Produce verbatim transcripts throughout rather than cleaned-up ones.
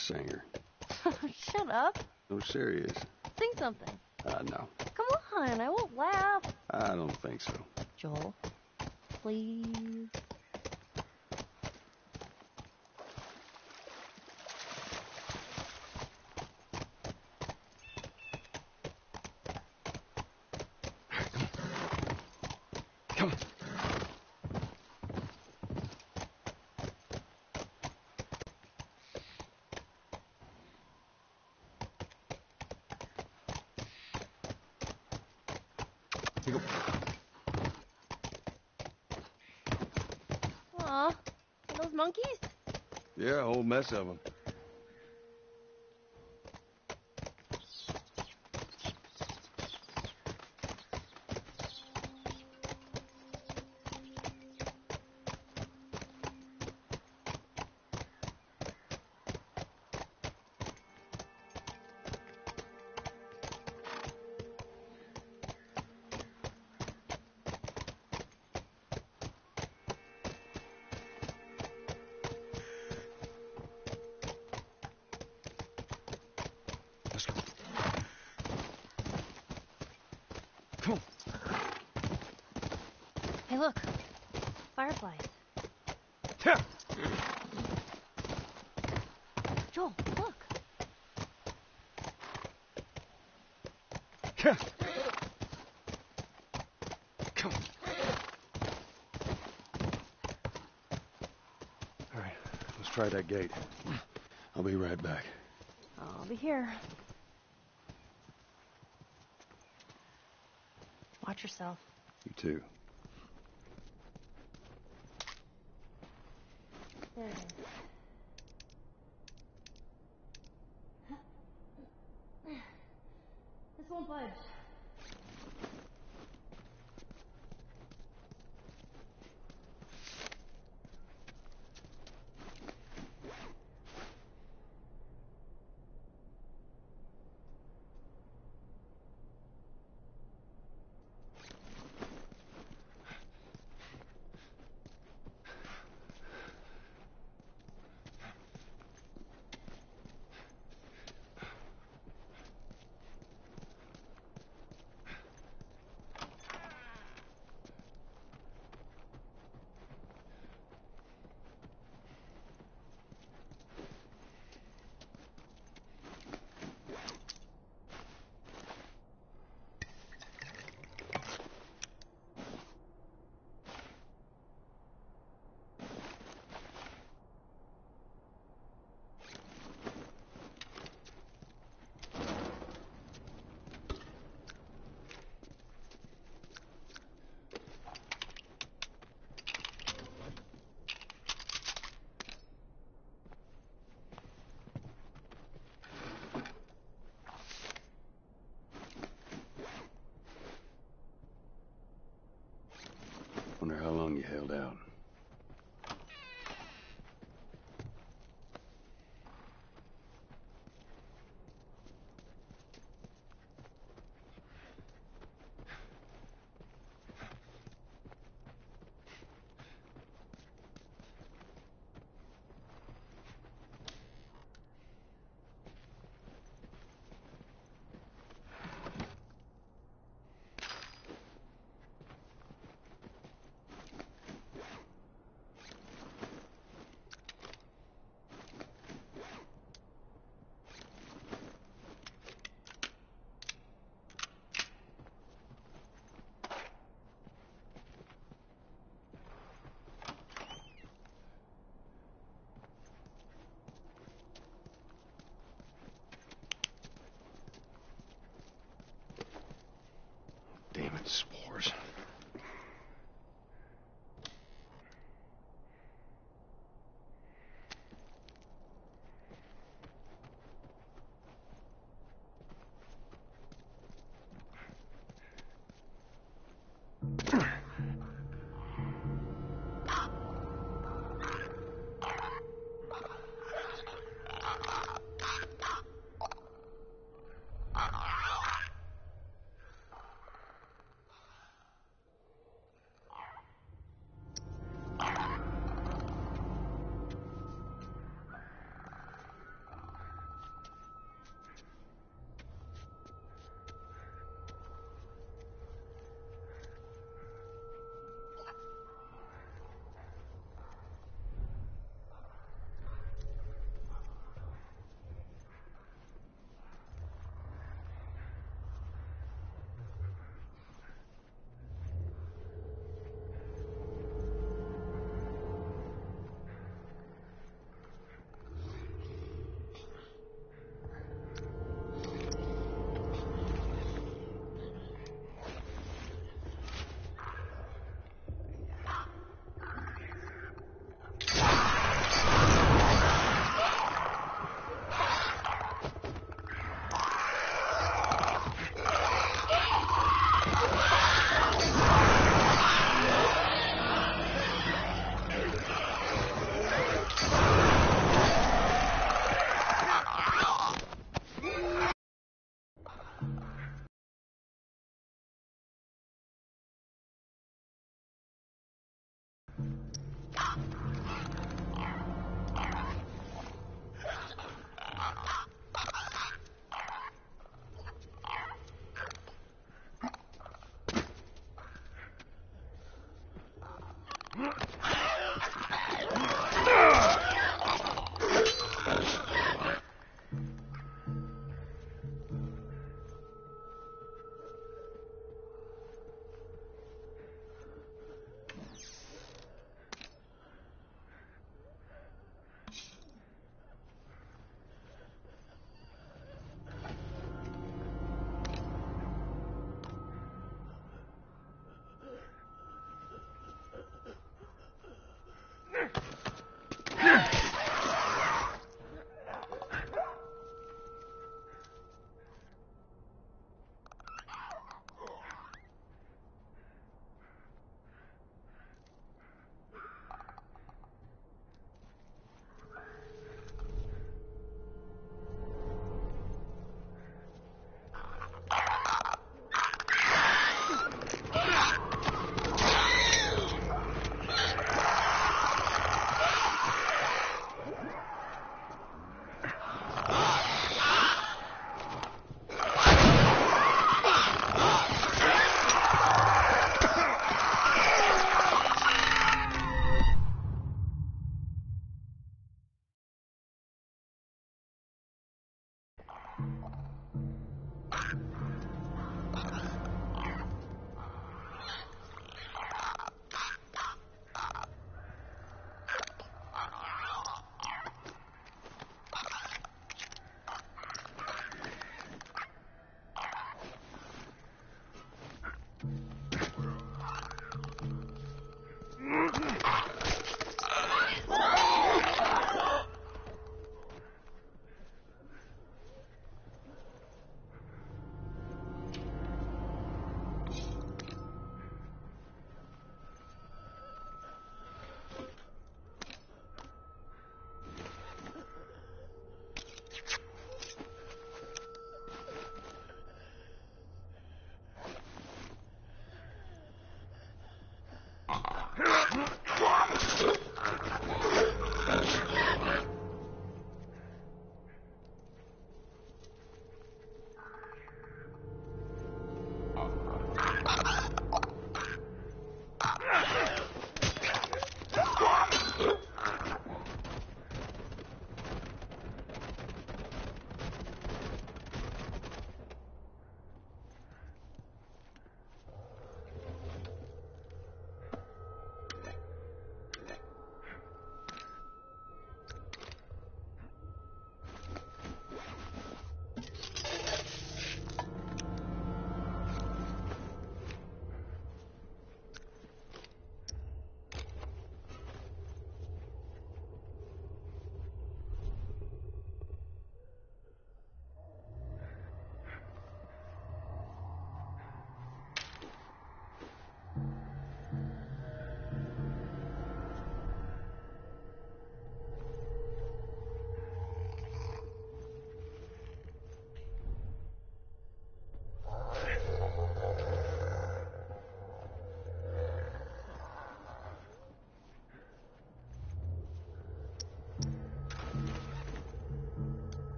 singer. Shut up. No, serious. Sing something. Uh, no. Come on, I won't laugh. I don't think so. Joel, please. Come on. Here you go. Aw, are those monkeys? Yeah, a whole mess of them. Let's go. Come on. Hey, look. Fireflies. Yeah. Joel, look. Yeah. Come on. All right, let's try that gate. I'll be right back. I'll be here. Watch yourself. You too. There it is. This won't budge.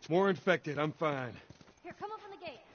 More infected. I'm fine. Here, come open the gate.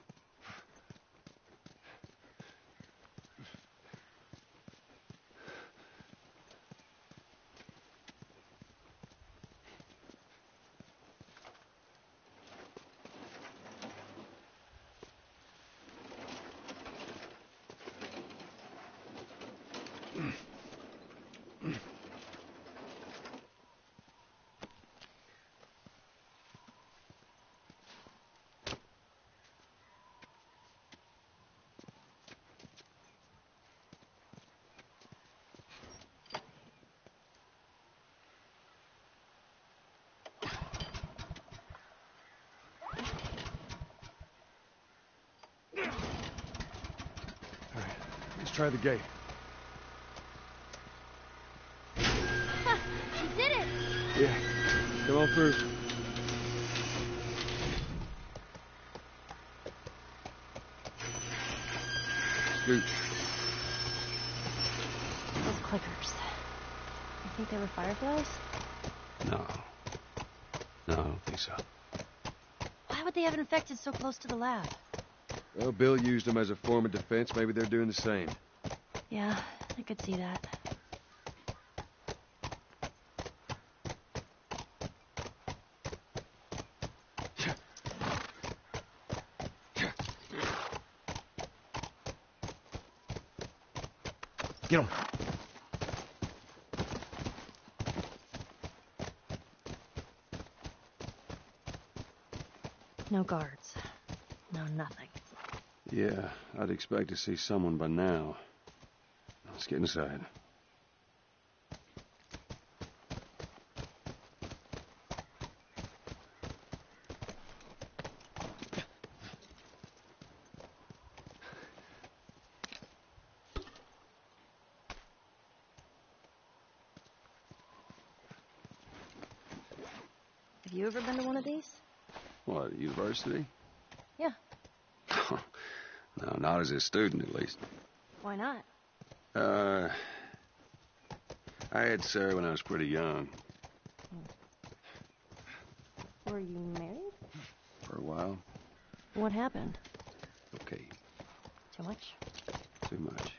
Let's try the gate. She did it! Yeah. Come on through. Scoot. Those clickers. You think they were fireflies? No. No, I don't think so. Why would they have infected so close to the lab? Well, Bill used them as a form of defense. Maybe they're doing the same. Yeah, I could see that. Get him. No guards. No nothing. Yeah, I'd expect to see someone by now. Let's get inside. Have you ever been to one of these? What, university? Yeah. No, not as a student, at least. Why not? Uh, I had Sarah when I was pretty young. Were you married? For a while. What happened? Okay, Too much? too much.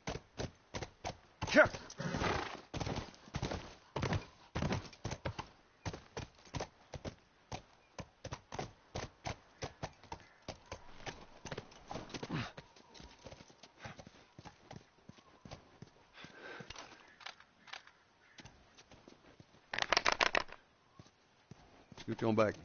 Scoot on back.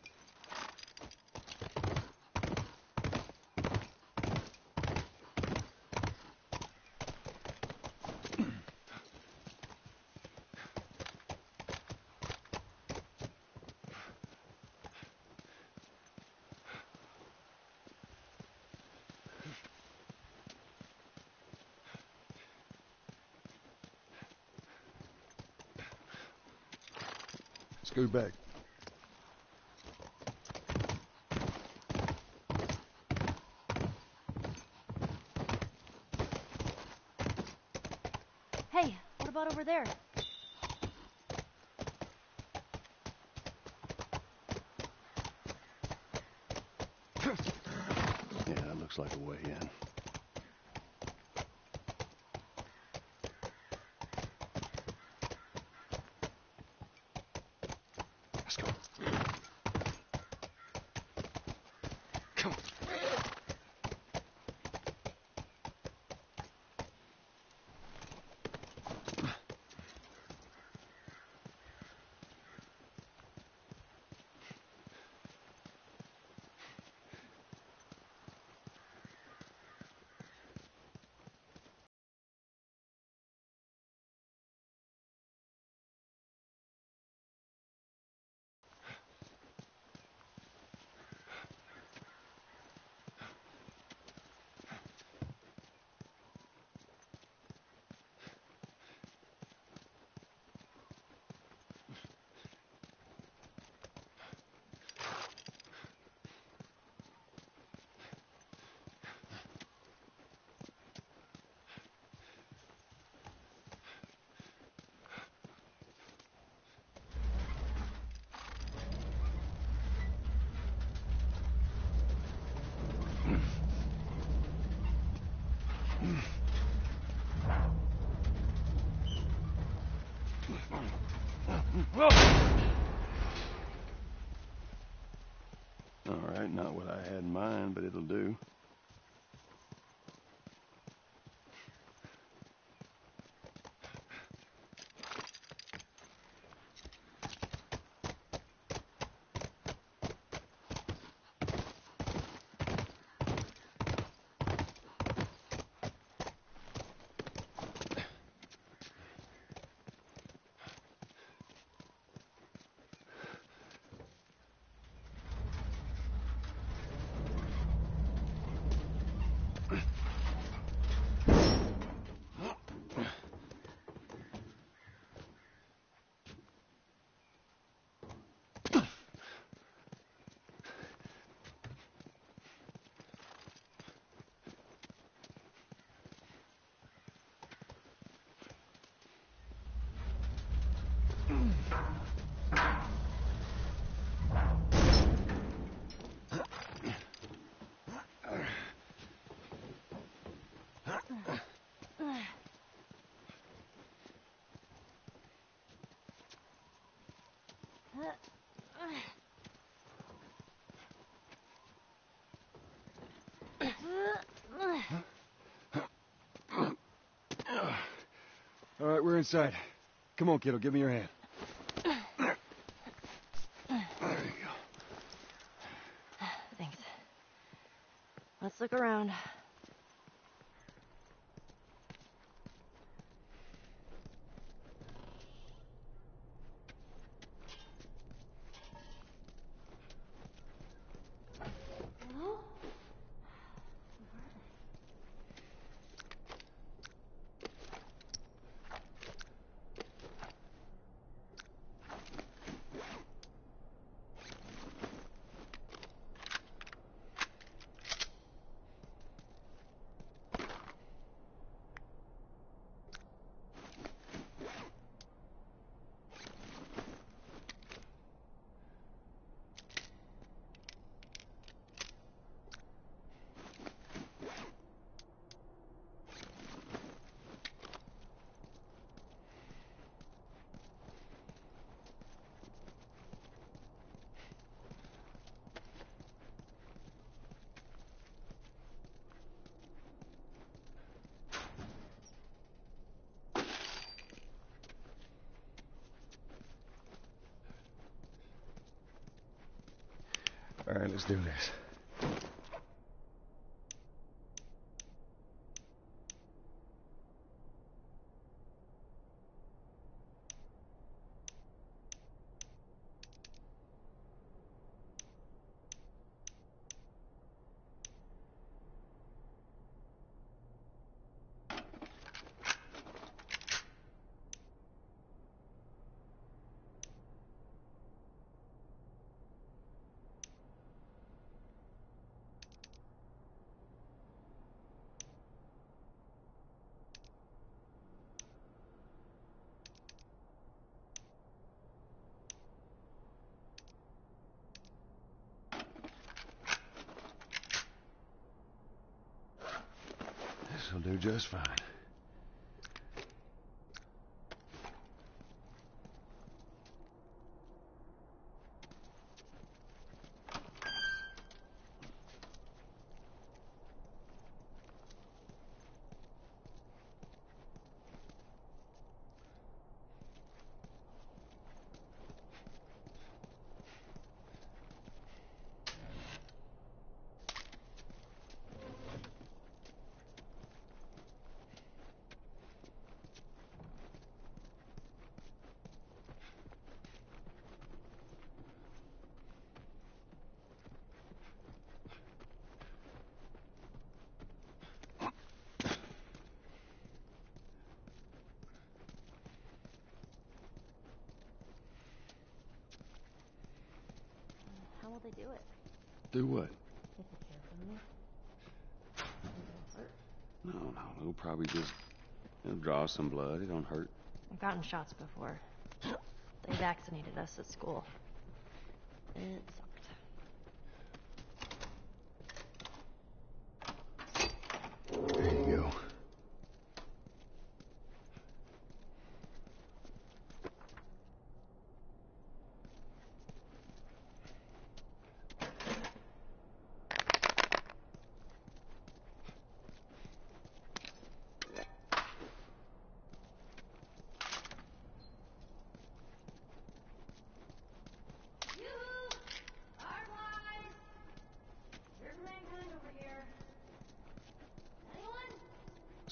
Scoot back. Hey, what about over there? Yeah, that looks like a way in. Let's go. Come on. Whoa! All right, not what I had in mind, but it'll do. All right, we're inside. Come on, kiddo, give me your hand. There you go. Thanks. Let's look around. All right, let's do this. This'll do just fine. How will they do it? Do what? Take the care from you? No, no, it'll probably just it'll draw some blood. It don't hurt. I've gotten shots before. They vaccinated us at school. It sucked. There you go.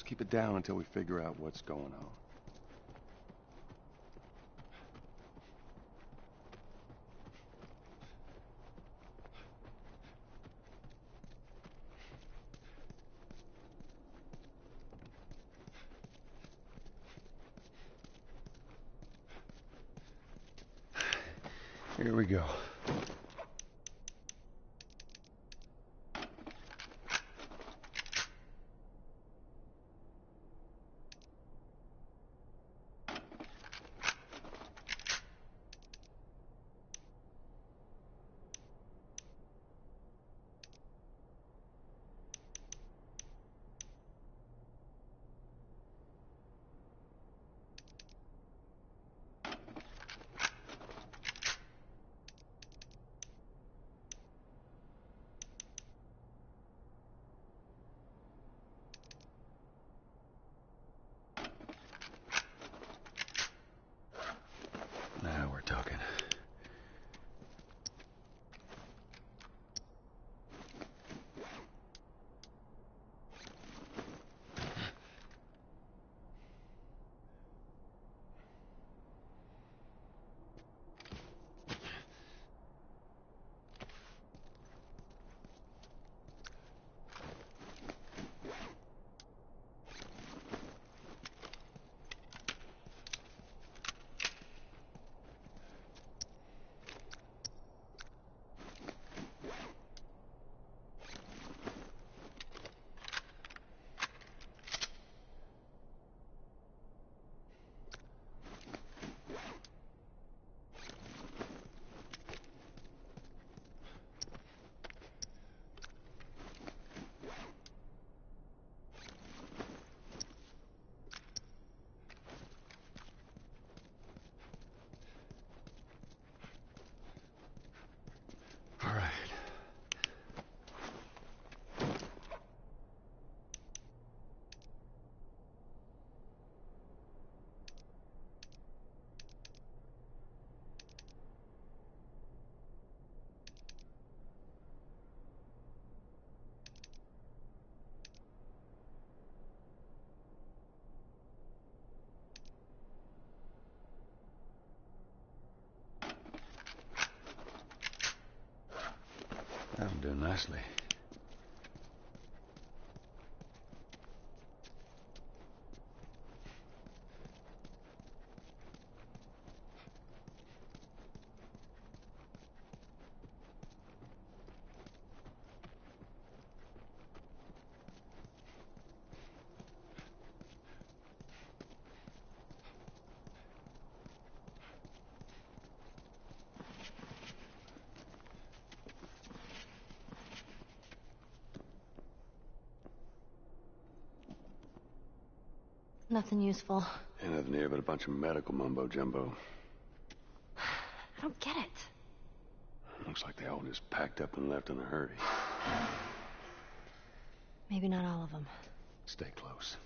keep it down until we figure out what's going on. Here we go. Now we're talking. All right. That'll do nicely. Nothing useful. Ain't nothing here but a bunch of medical mumbo-jumbo. I don't get it. Looks like they all just packed up and left in a hurry. Maybe not all of them. Stay close.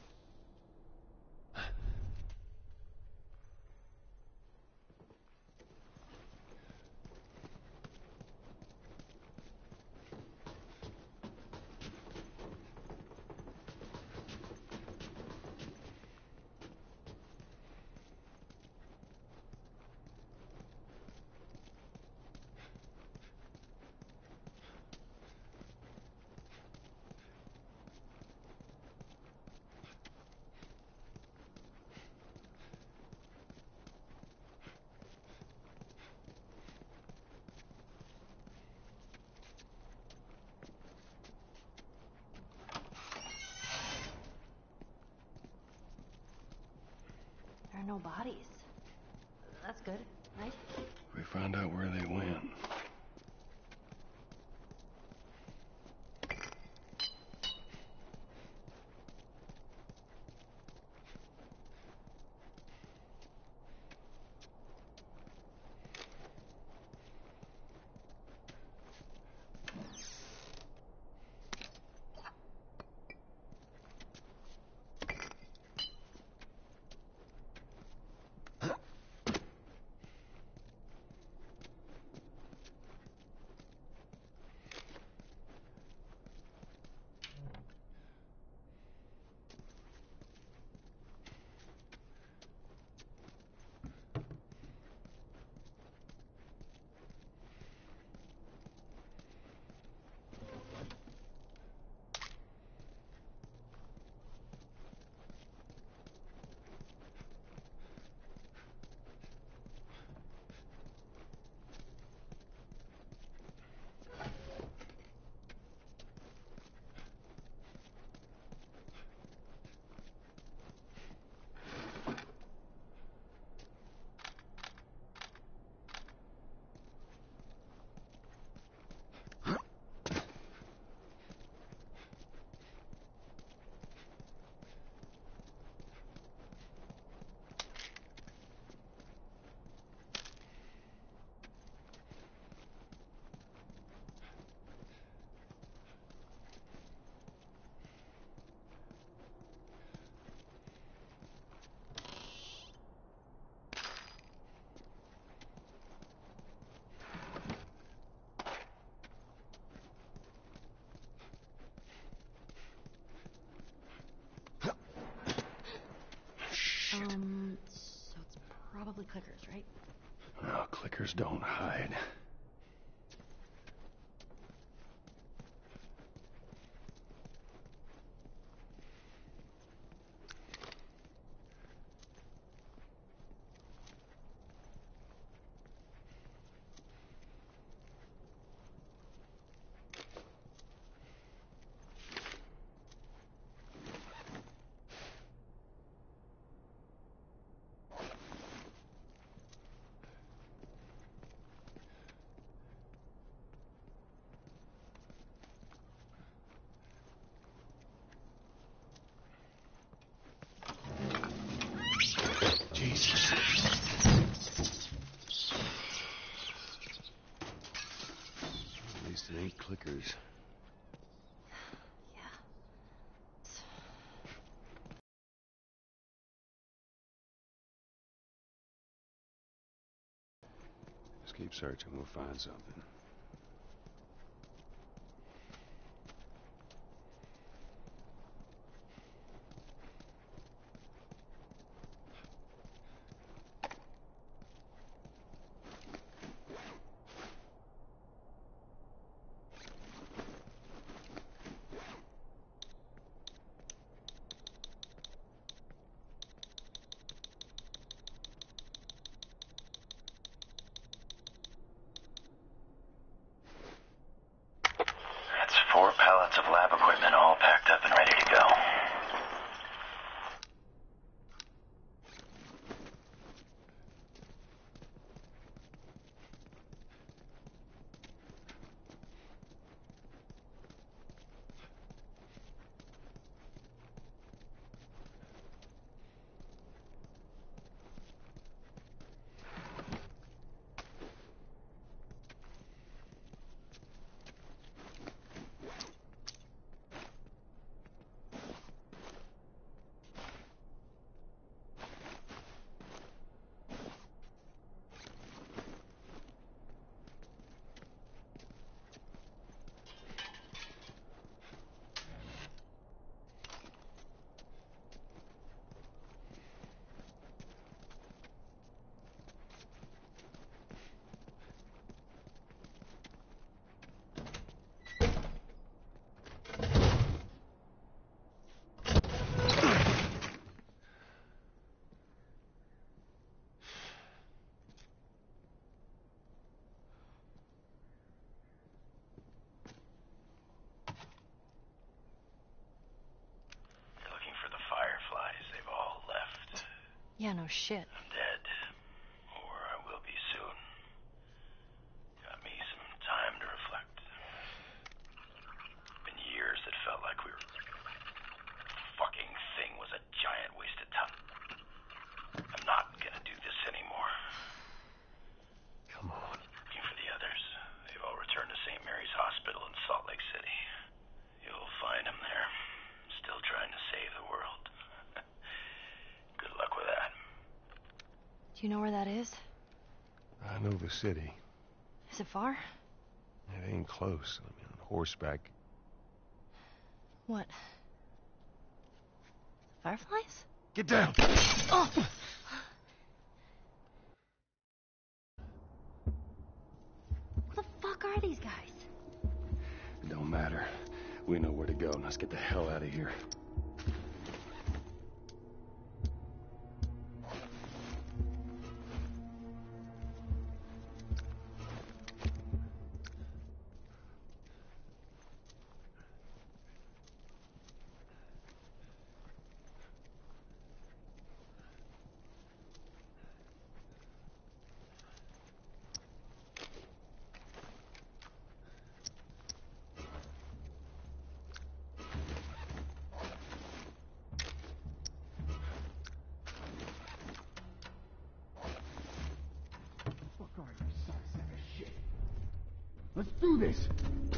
There are no bodies. That's good, right? We find out where they went. Don't hide. Jesus. At least it ain't clickers. Yeah. Just keep searching, we'll find something. Four pallets of lab equipment all packed up and ready to go. Yeah, no shit. I'm dead. Or I will be soon. Got me some time to reflect. Been years that felt like we were... fucking thing was a giant waste of time. I'm not gonna do this anymore. Come on. Looking for the others. They've all returned to Saint Mary's Hospital in Salt Lake City. You'll find them there. Still trying to save the world. Good luck with that. Do you know where that is? I know the city. Is it far? It ain't close. I mean, on horseback. What? Fireflies? Get down! Oh! Who the fuck are these guys? It don't matter. We know where to go. Now let's get the hell out of here. Let's do this!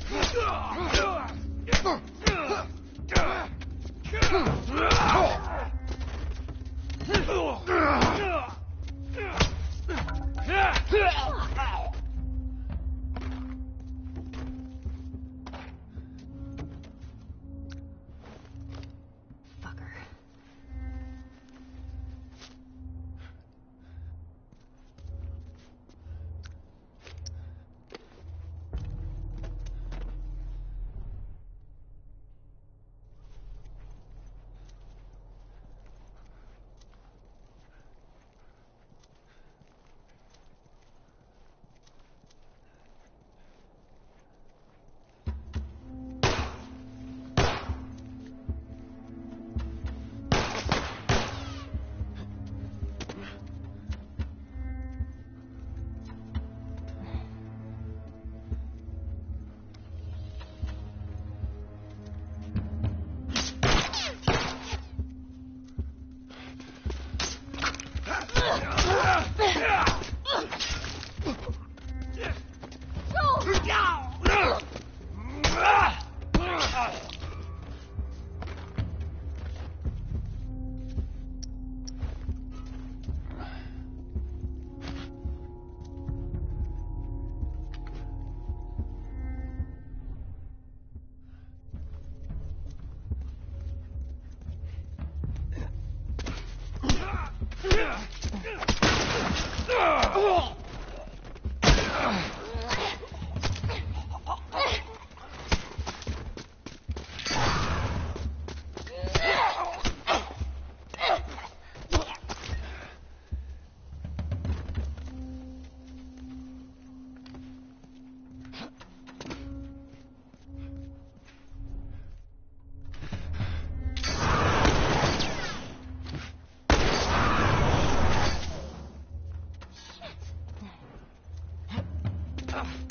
Fucker.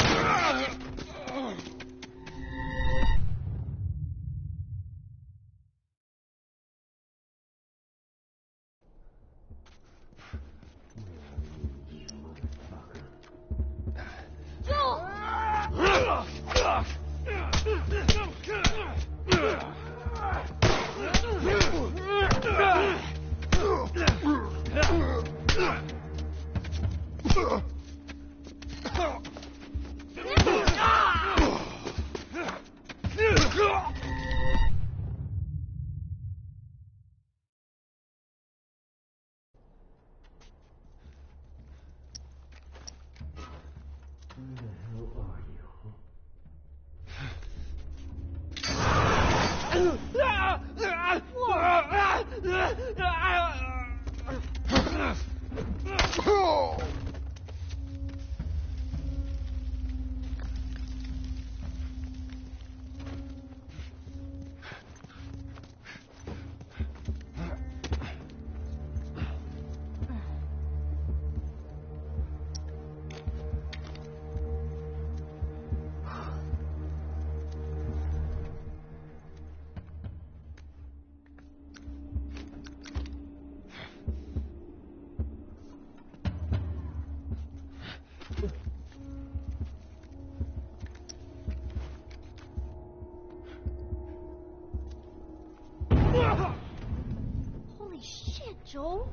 Holy shit, Joel.